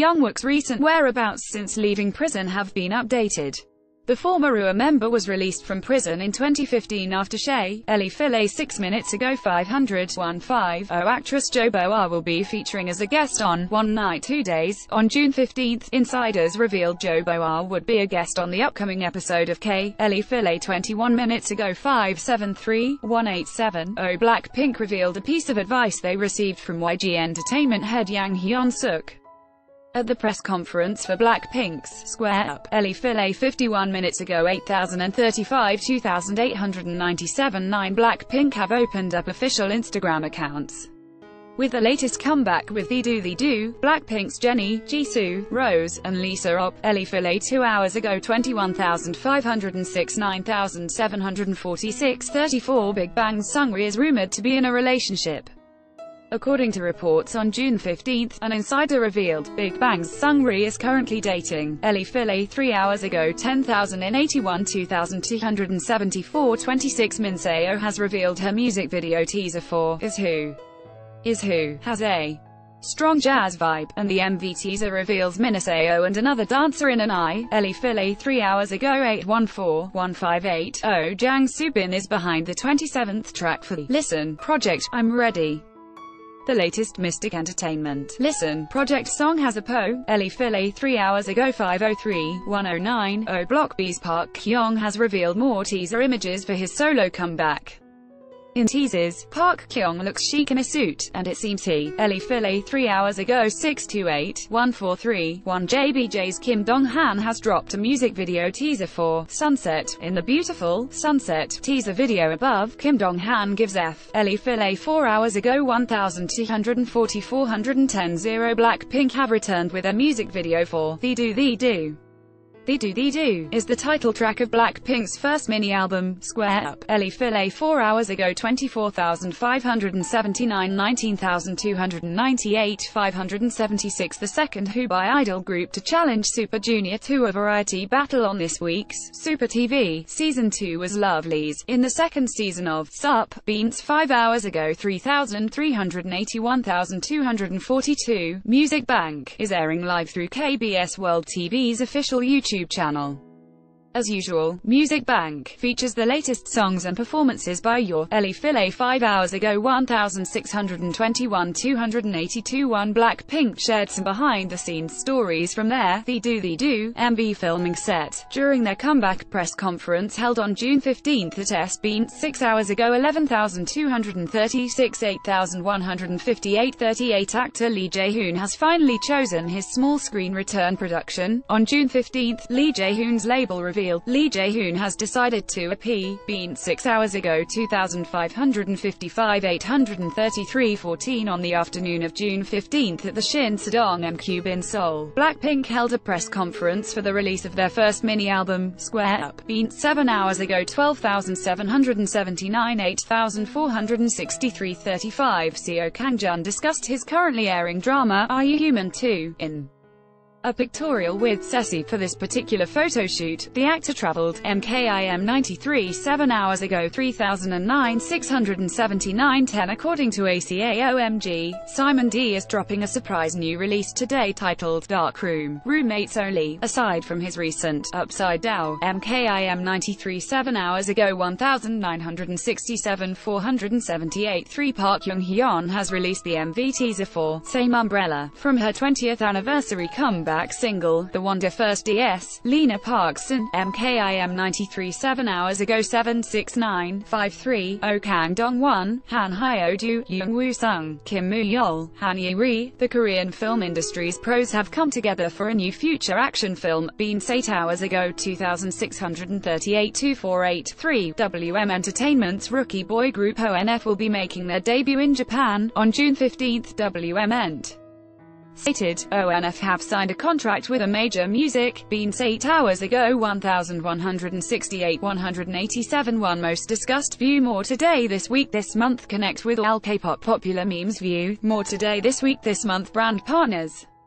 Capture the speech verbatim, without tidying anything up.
Young Wook's recent whereabouts since leaving prison have been updated. The former Roo'ra member was released from prison in twenty fifteen after Shay Ellie Filet six minutes ago five hundred one fifty. Actress Jo Bo-ah will be featuring as a guest on One Night Two Days. On June fifteenth, insiders revealed Jo Bo-ah would be a guest on the upcoming episode of K. Ellie Filet twenty-one minutes ago five seven three one eight seven. Blackpink revealed a piece of advice they received from Y G Entertainment head Yang Suk. At the press conference for Blackpink's Square Up, Ellie Filet fifty-one minutes ago eight thousand thirty-five two thousand eight hundred ninety-seven nine Blackpink have opened up official Instagram accounts. With the latest comeback with The Do The Do, Blackpink's Jennie, Jisoo, Rose, and Lisa op, Ellie Filet two hours ago twenty-one thousand five hundred six nine thousand seven hundred forty-six thirty-four Big Bang's Seungri is rumored to be in a relationship. According to reports on June fifteenth, an insider revealed, Big Bang's Seungri is currently dating Ellie Filet three hours ago ten thousand eighty-one two thousand two hundred seventy-four twenty-six Min Seo has revealed her music video teaser for Is Who. Is Who has a strong jazz vibe, and the M V teaser reveals Min Seo and another dancer in an I. Ellie Filet three hours ago eight one four one five eight zero Jang Subin is behind the twenty-seventh track for the Listen project, I'm Ready. The latest Mystic Entertainment Listen project song has a po. Ellie Filet three hours ago five oh three one oh nine zero Block B's Park Kyung has revealed more teaser images for his solo comeback. In teasers, Park Kyung looks chic in a suit, and it seems he, Ellie Filet three hours ago six two eight one four three one J B J's Kim Dong-han has dropped a music video teaser for Sunset. In the beautiful Sunset teaser video above, Kim Dong-han gives F. Ellie Filet four hours ago one thousand two hundred forty four hundred ten zero Blackpink have returned with a music video for The Do The Do. The Do The Do is the title track of Blackpink's first mini-album, Square Up. Ellie Filet four hours ago twenty-four thousand five hundred seventy-nine nineteen thousand two hundred ninety-eight five hundred seventy-six The second Who by idol group to challenge Super Junior to a variety battle on this week's Super T V. Season two was Lovelyz. In the second season of Sup, Beans five hours ago three thousand three hundred eighty-one thousand two hundred forty-two. Music Bank is airing live through K B S World T V's official YouTube channel. As usual, Music Bank features the latest songs and performances by your Ellie Filet five hours ago one thousand six hundred twenty-one two hundred eighty-two one Blackpink shared some behind-the-scenes stories from their The Do The Do M V filming set during their comeback press conference held on June fifteenth at S B six hours ago eleven thousand two hundred thirty-six eight thousand one hundred fifty-eight thirty-eight Actor Lee Jae-hoon has finally chosen his small-screen return production. On June fifteenth, Lee Jae-hoon's label revealed Lee Jae-hoon has decided to appear. Been six hours ago two thousand five hundred fifty-five eight hundred thirty-three fourteen On the afternoon of June fifteenth at the Shin Sedong M Cube in Seoul, Blackpink held a press conference for the release of their first mini-album, Square Up. Been seven hours ago twelve thousand seven hundred seventy-nine eight thousand four hundred sixty-three thirty-five Seo Kang-jun discussed his currently airing drama, Are You Human two? In a pictorial with Ceci. For this particular photo shoot, the actor traveled M K I M ninety-three seven hours ago three thousand nine six hundred seventy-nine ten According to A C A O M G, Simon D is dropping a surprise new release today titled Dark Room, Roommates Only. Aside from his recent Upside Down, M K I M ninety-three seven hours ago one thousand nine hundred sixty-seven four hundred seventy-eight three Park Young-hyun has released the M V teaser for Same Umbrella from her twentieth anniversary comeback single, The Wonder First D S. Lena Parkson, M K I M ninety-three seven hours ago seven six nine five three zero Kang Dong-won, Han Hyo-do, Young Woo-sung, Kim Moo-yeol, Han Ye-ri. The Korean film industry's pros have come together for a new future action film. Been eight hours ago two thousand six hundred thirty-eight two four eight three W M Entertainment's rookie boy group O N F will be making their debut in Japan. On June fifteenth, W M Ent stated, O N F have signed a contract with a major music. Been eight hours ago one thousand one hundred sixty-eight one hundred eighty-seven one Most discussed view. More today this week this month. Connect with all K-pop popular memes. View more today this week this month. Brand partners.